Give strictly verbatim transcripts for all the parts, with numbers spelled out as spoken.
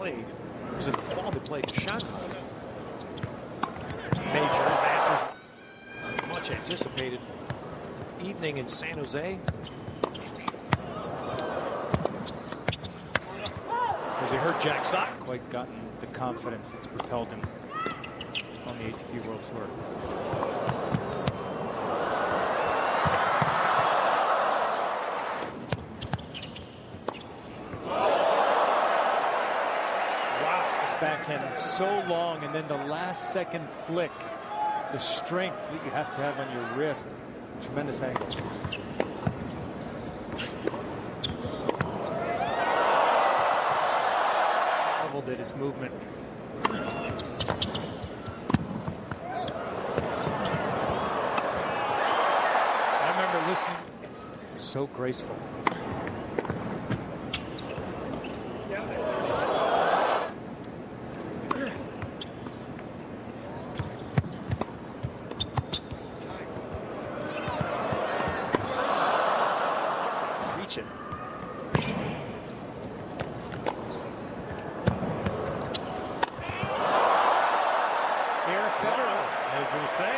played. It was in the fall they played in Shanghai. Major Masters, much anticipated evening in San Jose. As he heard Jack Sock. Quite gotten the confidence that's propelled him on the A T P World Tour. Backhand so long, and then the last second flick, the strength that you have to have on your wrist. Tremendous angle. Leveled at his movement. I remember listening. So graceful. As they say.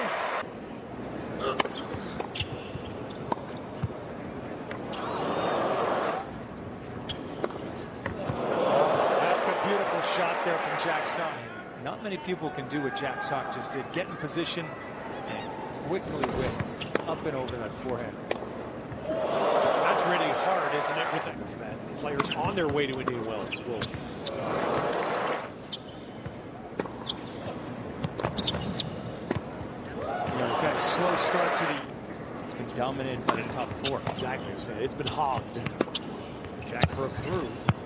That's a beautiful shot there from Jack Sock. Not many people can do what Jack Sock just did. Get in position and quickly whip up and over that forehand. That's really hard, isn't it? With things that players on their way to Indian Wells will. That slow start to the, it's been dominated by the top four. Exactly. So it's been hogged. Jack broke through.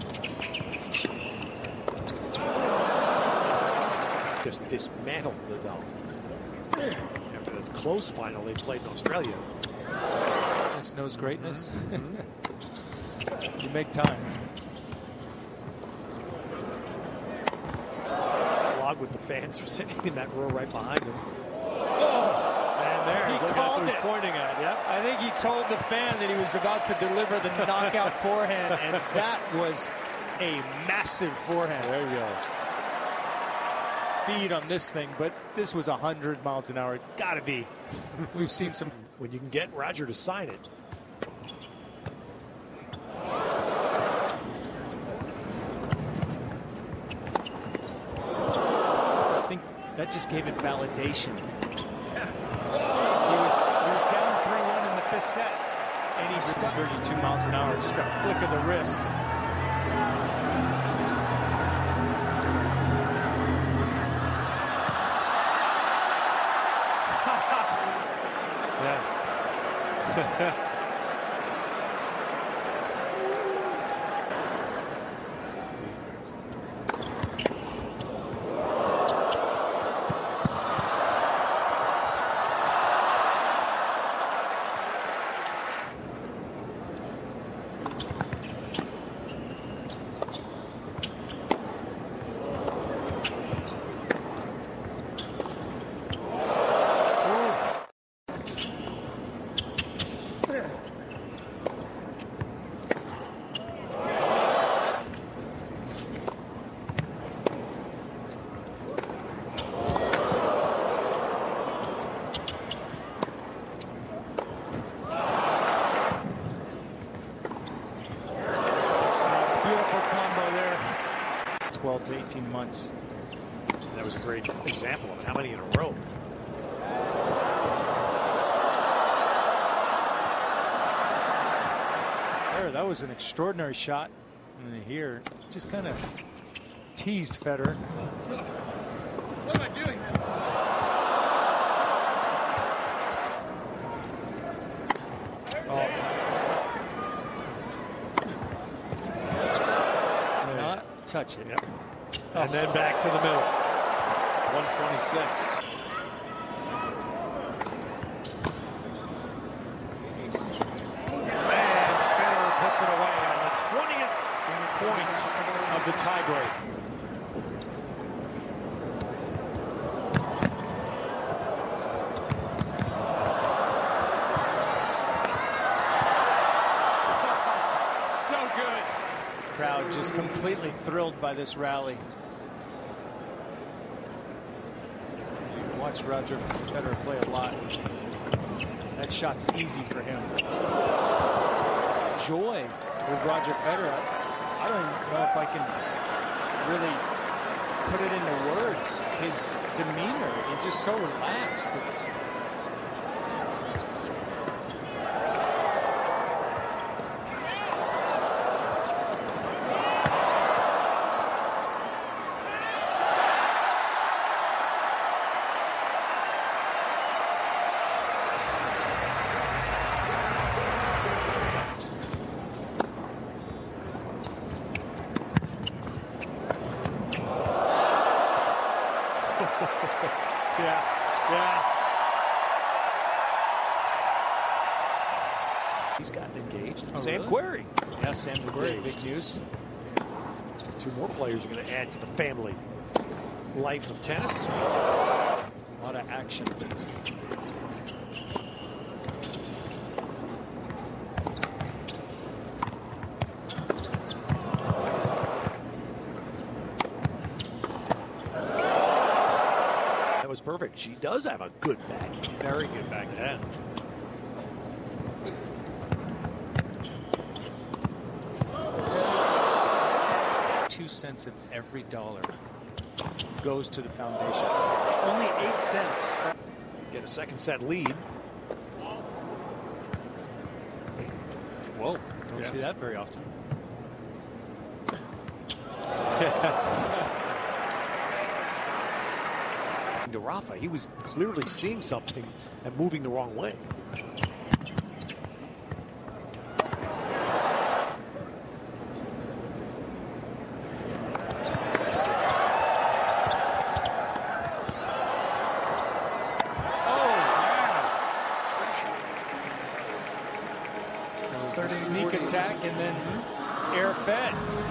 Just dismantled Nadal. After the close final they played in Australia. This knows greatness. Mm-hmm. You make time. Log with the fans for sitting in that row right behind him. Oh! There, he that's what he's pointing at. Yep. I think he told the fan that he was about to deliver the knockout forehand, and that was a massive forehand. There you go. Speed on this thing, but this was one hundred miles an hour. It's got to be. We've seen some. When you can get Roger to sign it. I think that just gave it validation. He was, he was down three one in the fifth set, and he's stuck thirty-two miles an hour. Just a flick of the wrist. Yeah. twelve to eighteen months. That was a great example of how many in a row. There, that was an extraordinary shot. And here, just kind of teased Federer. What am I doing? Oh. Not touch it. Yep. And oh. then back to the middle. one twenty-six. And Federer puts it away on the twentieth point of the tiebreak. So good. Crowd just completely thrilled by this rally. We've watched Roger Federer play a lot. That shot's easy for him. Joy with Roger Federer. I don't even know if I can really put it into words. His demeanor, he's just so relaxed. It's yeah, yeah. He's gotten engaged. Oh, Sam really? Querrey. Yeah, Sam Querrey, big news. Two more players are going to add to the family life of tennis. A lot of action. That was perfect. She does have a good backhand. Very good backhand. Yeah. Two cents of every dollar goes to the foundation. Only eight cents. Get a second set lead. Whoa, don't Yes. see that very often. To Rafa, he was clearly seeing something and moving the wrong way. It was a sneak attack and then air fed.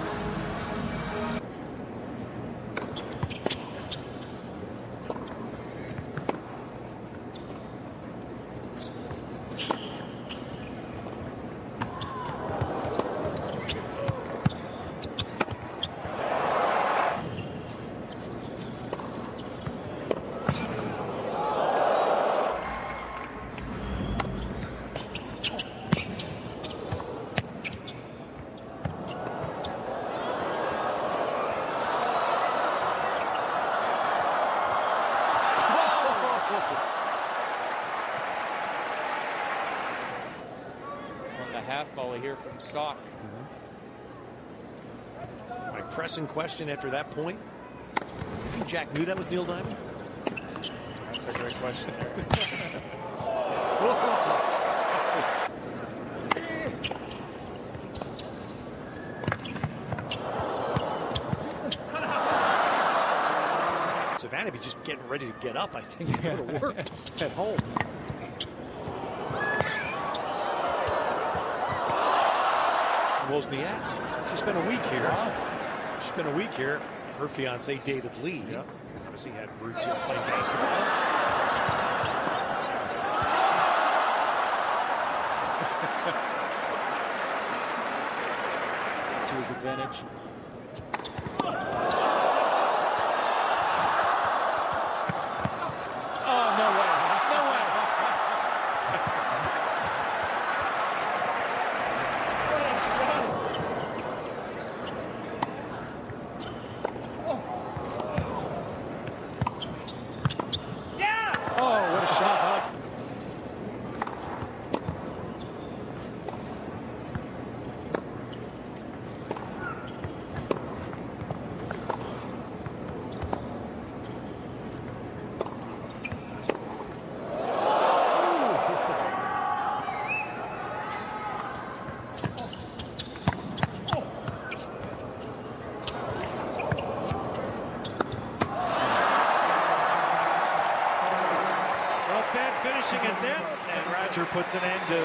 On the half volley here from Sock. Mm-hmm. My pressing question after that point. You think Jack knew that was Neil Diamond? That's a great question. Savannah be just getting ready to get up, I think, to go to work at home. Wozniak, she spent a week here. She spent a week here. Her fiance, David Lee, yep. obviously had roots here playing basketball. To his advantage. Oh, no way. No way. Oh, what a shot. Finishing at net, and Roger puts an end to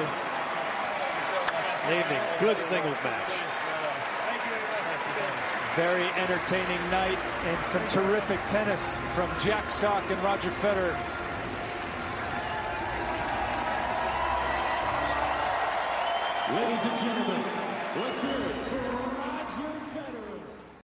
the evening. Good singles match. Very entertaining night and some terrific tennis from Jack Sock and Roger Federer. Ladies and gentlemen, let's hear it for Roger Federer.